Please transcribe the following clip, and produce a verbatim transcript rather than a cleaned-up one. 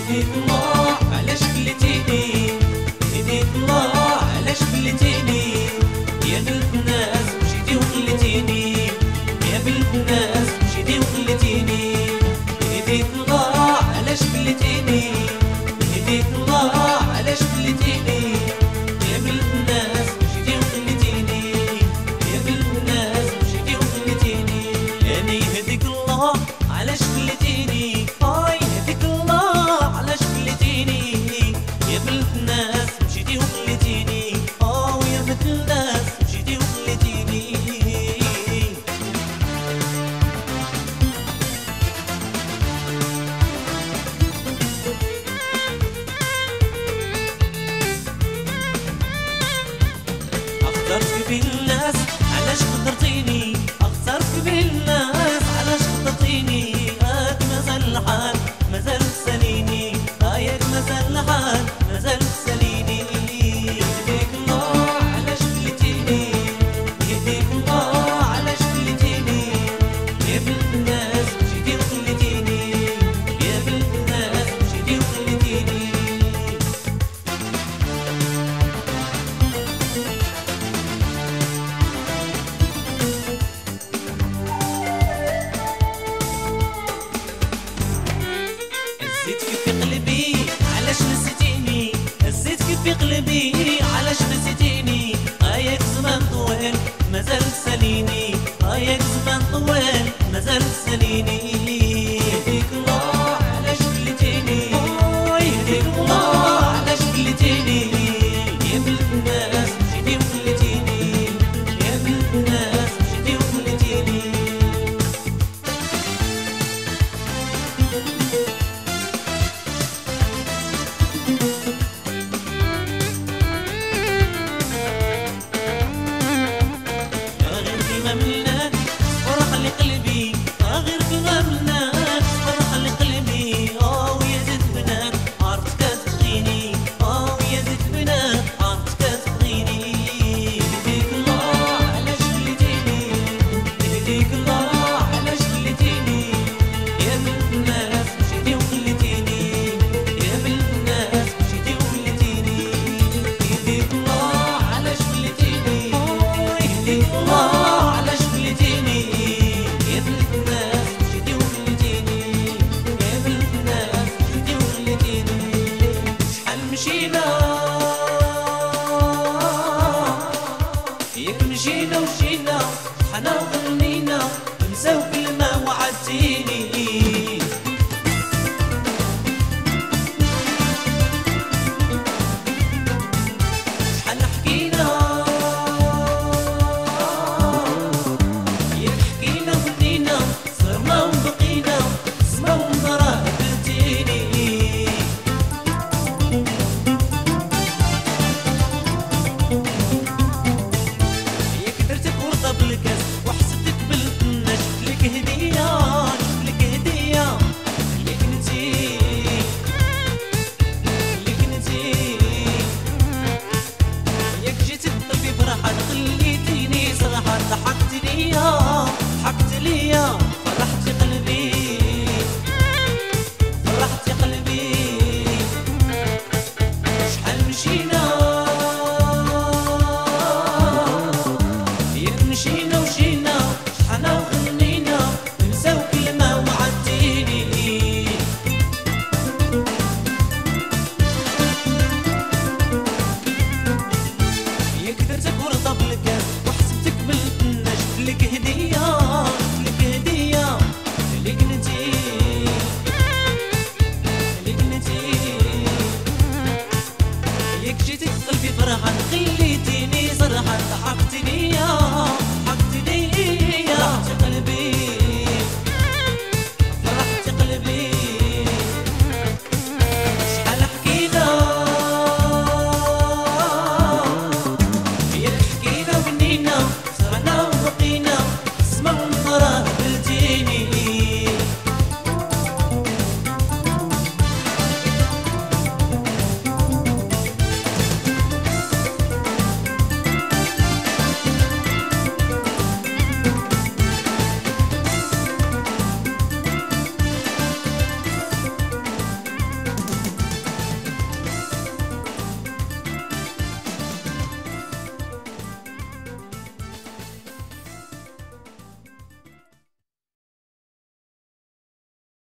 هديك الله علاش خليتيني، هديك الله علاش خليتيني يا بنت الناس مشيتي وخليتيني، يا بنت الناس مشيتي وخليتيني. هديك الله علاش خليتيني، هديك الله علاش خليتيني يا بنت الناس مشيتي وخليتيني، يا بنت الناس مشيتي وخليتيني. يعني هديك الله علاش خليتيني، هاي هديك الله علاش خليتيني يا بنت الناس مشيتي وخليتيني، اه يا بنت الناس مشيتي وخليتيني. اخترتك بين الناس علاش خطرتيني، اخترتك بين الناس علاش خطرتيني. هاك مازال الحال مازال تساليني، هاك مازال الحال مازال تساليني. يهديك الله علاش خليتيني، يهديك الله علاش خليتيني يا بنت الناس مشيتي وخليتيني، يا بنت الناس مشيتي وخليتيني. هزيتك في قلبي علاش نسيتيني، هزيتك في قلبي علاش نسيتيني. هاياك زمان طوال مازال تساليني، هاياك زمان طوال مازال تساليني.